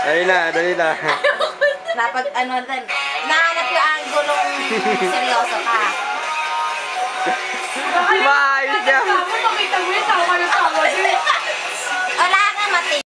Dali na, dali na. Napag ano din. Nahanap yung anggulong seryoso ka. Maayos niya. Wala ka mati.